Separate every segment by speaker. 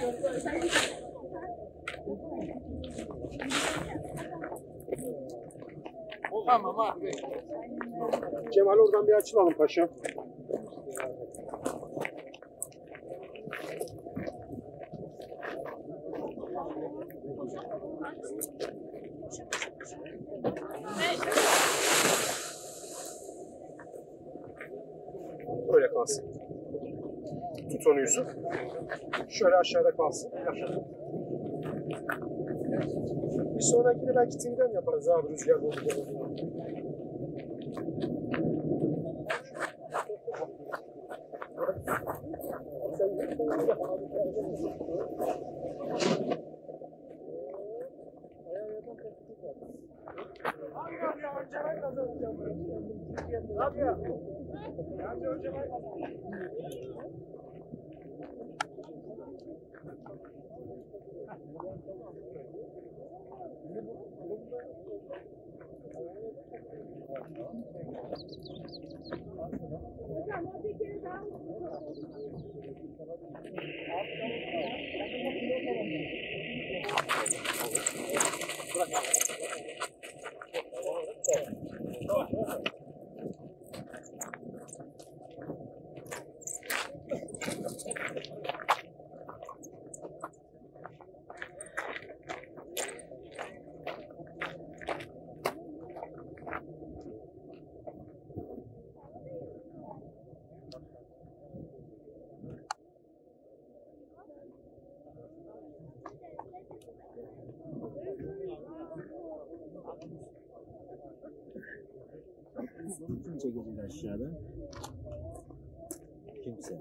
Speaker 1: Tamam abi.
Speaker 2: Cemal oradan bir açılalım paşam. Öyle kalsın. Tut onu Yusuf. Şöyle aşağıda kalsın. Aşağıda. Bir sonrakini belki timden yaparız abi rüzgar olacak.
Speaker 3: Kimse gelir aşağıda. Kimse.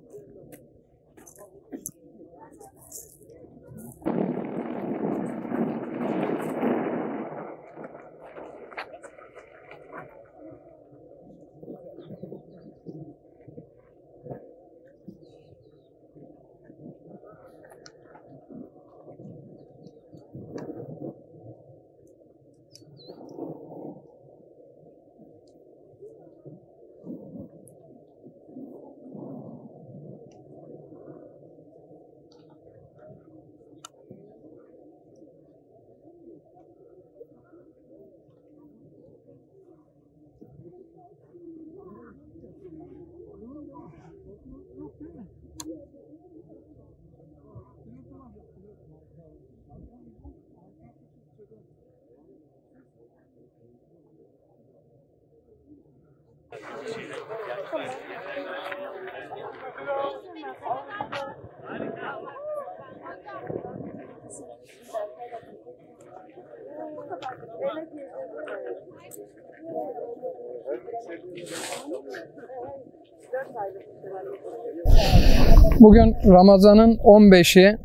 Speaker 1: Bugün Ramazan'ın 15'i,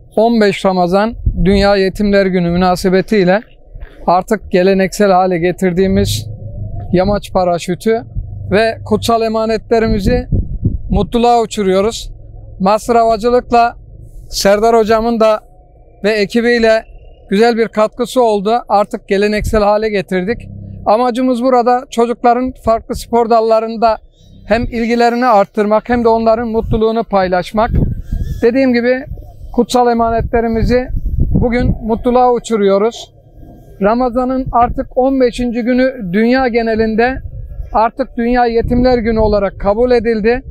Speaker 1: 15 Ramazan Dünya Yetimler Günü münasebetiyle artık geleneksel hale getirdiğimiz yamaç paraşütü ve kutsal emanetlerimizi mutluluğa uçuruyoruz. Master Havacılık'la Serdar Hocam'ın da ve ekibiyle güzel bir katkısı oldu. Artık geleneksel hale getirdik. Amacımız burada çocukların farklı spor dallarında hem ilgilerini arttırmak hem de onların mutluluğunu paylaşmak. Dediğim gibi kutsal emanetlerimizi bugün mutluluğa uçuruyoruz. Ramazan'ın artık 15. günü dünya genelinde artık Dünya Yetimler Günü olarak kabul edildi.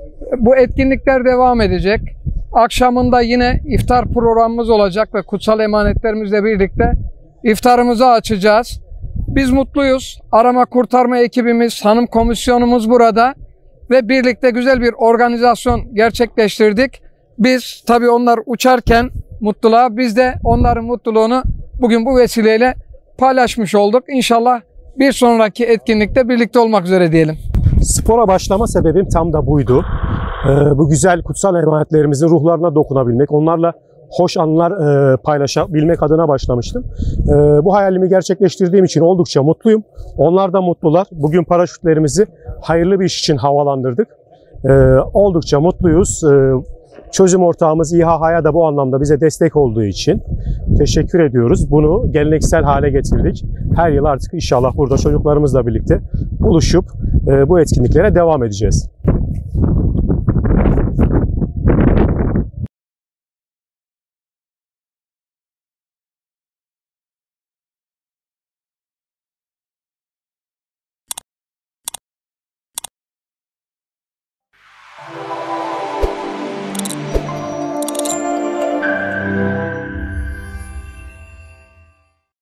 Speaker 1: Bu etkinlikler devam edecek. Akşamında yine iftar programımız olacak ve kutsal emanetlerimizle birlikte iftarımızı açacağız. Biz mutluyuz. Arama kurtarma ekibimiz, hanım komisyonumuz burada ve birlikte güzel bir organizasyon gerçekleştirdik. Biz tabii onlar uçarken mutluluğa, biz de onların mutluluğunu bugün bu vesileyle paylaşmış olduk. İnşallah bir sonraki etkinlikte birlikte olmak üzere diyelim.
Speaker 2: Spora başlama sebebim tam da buydu. Bu güzel kutsal emanetlerimizin ruhlarına dokunabilmek, onlarla hoş anlar paylaşabilmek adına başlamıştım. Bu hayalimi gerçekleştirdiğim için oldukça mutluyum. Onlar da mutlular. Bugün paraşütlerimizi hayırlı bir iş için havalandırdık. Oldukça mutluyuz. Çözüm ortağımız İHA'ya da bu anlamda bize destek olduğu için teşekkür ediyoruz. Bunu geleneksel hale getirdik. Her yıl artık inşallah burada çocuklarımızla birlikte buluşup bu etkinliklere devam edeceğiz.